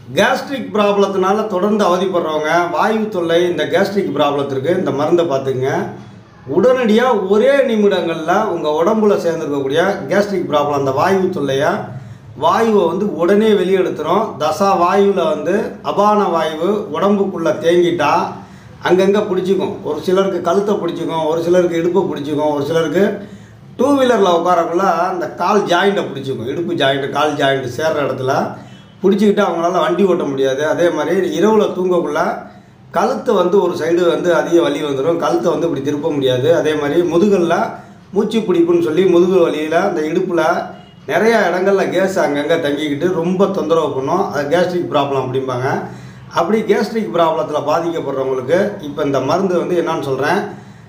Gastric ப்ராப்ளத்தினால தொடர்ந்து அவதிப்படுறவங்க, வாயு தொல்லை, இந்த கேஸ்ட்ரிக் ப்ராப்ளத்திற்கு இந்த மருந்தை பார்த்துங்க. உடனடியாக ஒரே நிமிடங்களில் உங்கள் உடம்புல சேர்ந்துருக்கக்கூடிய கேஸ்ட்ரிக் ப்ராப்ளம், அந்த வாயு தொல்லையை வாயுவை உடனே வெளியெடுத்துரும். தசா வாயுவில் அபான வாயு உடம்புக்குள்ளே தேங்கிட்டா அங்கங்கே பிடிச்சிக்கும். ஒரு சிலருக்கு கழுத்தை பிடிச்சிக்கும், ஒரு சிலருக்கு இடுப்பை பிடிச்சிக்கும், ஒரு சிலருக்கு டூ வீலரில் உட்காரக்குள்ள அந்த கால் ஜாயிண்ட்டை பிடிச்சிக்கும். இடுப்பு ஜாயிண்ட்டு, கால் ஜாயிண்ட்டு சேர்கிற இடத்துல பிடிச்சிக்கிட்டு அவங்களால வண்டி ஓட்ட முடியாது. அதே மாதிரி இரவில் தூங்கக்குள்ள கழுத்தை ஒரு சைடு அதிக வலி வந்துடும். கழுத்தை இப்படி திருப்ப முடியாது. அதே மாதிரி முதுகில் மூச்சு பிடிப்புன்னு சொல்லி முதுகு வலியில் அந்த இடுப்பில் நிறையா இடங்களில் கேஸ் அங்கங்கே தங்கிக்கிட்டு ரொம்ப தொந்தரவு பண்ணும். அது கேஸ்ட்ரிக் ப்ராப்ளம் அப்படிம்பாங்க. அப்படி கேஸ்ட்ரிக் ப்ராப்ளத்தில் பாதிக்கப்படுறவங்களுக்கு இப்போ இந்த மருந்து என்னான்னு சொல்கிறேன்.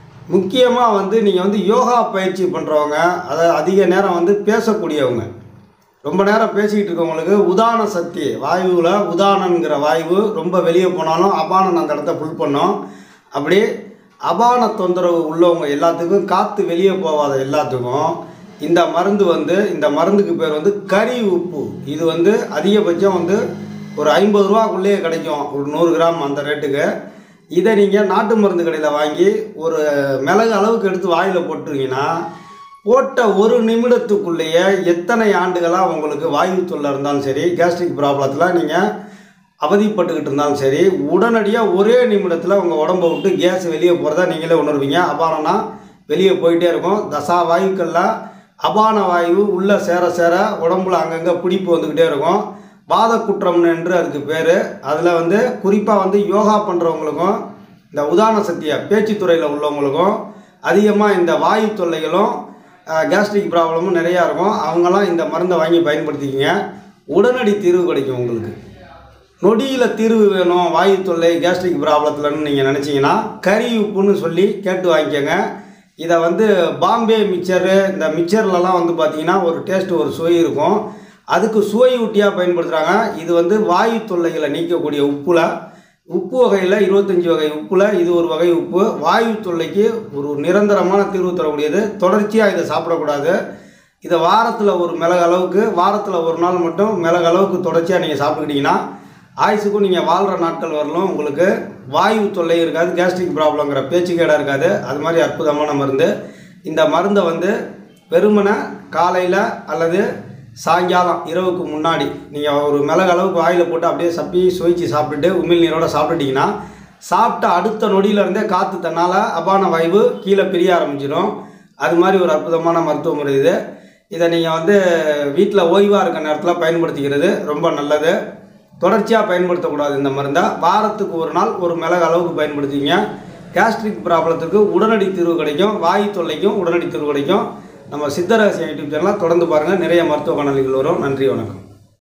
முக்கியமாக நீங்கள் யோகா பயிற்சி பண்ணுறவங்க, அதாவது அதிக நேரம் பேசக்கூடியவங்க, ரொம்ப நேரம் பேசிக்கிட்டு இருக்கவங்களுக்கு உதான சக்தி வாயுவில் உதானங்கிற வாயு ரொம்ப வெளியே போனாலும் அபானன் அந்த இடத்த ஃபுல் பண்ணும். அப்படி அபான தொந்தரவு உள்ளவங்க எல்லாத்துக்கும், காற்று வெளியே போகாத எல்லாத்துக்கும் இந்த மருந்து இந்த மருந்துக்கு பேர் கறி உப்பு. இது அதிகபட்சம் ஒரு 50 ரூபாக்குள்ளேயே கிடைக்கும், ஒரு 100 கிராம் அந்த ரேட்டுக்கு. இதை நீங்கள் நாட்டு மருந்து கடையில் வாங்கி ஒரு மிளகு அளவுக்கு எடுத்து வாயில் போட்டுருங்கன்னா போட்ட ஒரு நிமிடத்துக்குள்ளேயே எத்தனை ஆண்டுகளாக உங்களுக்கு வாயு தொல்லை இருந்தாலும் சரி, கேஸ்ட்ரிக் ப்ராப்ளத்தில் நீங்கள் அவதிப்பட்டுக்கிட்டு இருந்தாலும் சரி, உடனடியாக ஒரே நிமிடத்தில் உங்கள் உடம்பை விட்டு கேஸ் வெளியே போகிறத நீங்களே உணர்வீங்க. அபானம்னா வெளியே போயிட்டே இருக்கும். தசா வாயுக்களில் அபான வாயு உள்ளே சேர சேர உடம்புல அங்கங்கே பிடிப்பு வந்துக்கிட்டே இருக்கும். வாத குற்றம்னு என்று அதுக்கு பேர். அதில் குறிப்பாக யோகா பண்ணுறவங்களுக்கும் இந்த உதான சக்தியை பேச்சுத்துறையில் உள்ளவங்களுக்கும் அதிகமாக இந்த வாயு தொல்லைகளும் கேஸ்ட்ரிக் ப்ராப்ளமும் நிறையா இருக்கும். அவங்களாம் இந்த மருந்தை வாங்கி பயன்படுத்திக்கிங்க. உடனடி தீர்வு கிடைக்கும். உங்களுக்கு நொடியில் தீர்வு வேணும் வாயு தொல்லை கேஸ்ட்ரிக் ப்ராப்ளத்தில்னு நீங்கள் நினச்சிங்கன்னா கறி உப்புன்னு சொல்லி கேட்டு வாங்கிக்கோங்க. இதை பாம்பே மிக்சரு, இந்த மிக்சர்லலாம் பார்த்தீங்கன்னா ஒரு டேஸ்ட்டு, ஒரு சுவை இருக்கும். அதுக்கு சுவை ஊட்டியாக பயன்படுத்துகிறாங்க. இது வாயு தொல்லைகளை நீக்கக்கூடிய உப்பு வகையில் 25 வகை உப்பில் இது ஒரு வகை உப்பு. வாயு தொல்லைக்கு ஒரு நிரந்தரமான தீர்வு தரக்கூடியது. தொடர்ச்சியாக இதை சாப்பிடக்கூடாது. இதை வாரத்தில் ஒரு மிளகு அளவுக்கு, வாரத்தில் ஒரு நாள் மட்டும் மிளகு அளவுக்கு தொடர்ச்சியாக நீங்கள் சாப்பிட்டுக்கிட்டிங்கன்னா ஆயுசுக்கும் நீங்கள் வாழ்கிற நாட்கள் வரலும் உங்களுக்கு வாயு தொல்லை இருக்காது, கேஸ்ட்ரிக் ப்ராப்ளங்கிற பேச்சுக்கேடாக இருக்காது. அது மாதிரி அற்புதமான மருந்து. இந்த மருந்தை வெறுமனை காலையில் அல்லது சாயங்காலம் இரவுக்கு முன்னாடி நீங்கள் ஒரு மிளகு அளவுக்கு வாயில் போட்டு அப்படியே சப்பி சுவைச்சி சாப்பிட்டுட்டு உமிழ் நீரோட சாப்பிட்டுட்டிங்கன்னா சாப்பிட்ட அடுத்த நொடியிலேருந்தே காற்று தன்னால் அபான வாயு கீழே பிரிய ஆரம்பிச்சிடும். அது மாதிரி ஒரு அற்புதமான மருத்துவ முறை இது. இதை நீங்கள் வீட்டில் ஓய்வாக இருக்க நேரத்தில் பயன்படுத்திக்கிறது ரொம்ப நல்லது. தொடர்ச்சியாக பயன்படுத்தக்கூடாது. இந்த மருந்தை வாரத்துக்கு ஒரு நாள் ஒரு மிளகு அளவுக்கு பயன்படுத்திங்க. கேஸ்ட்ரிக் ப்ராப்ளத்துக்கு உடனடி தீர்வு கிடைக்கும். வாயு தொல்லைக்கும் உடனடி தீர்வு கிடைக்கும். நம்ம சித்த ரகசியம் யூடியூப் சேனலை தொடர்ந்து பாருங்கள். நிறைய மருத்துவ காணொளிகள் வரும். நன்றி, வணக்கம்.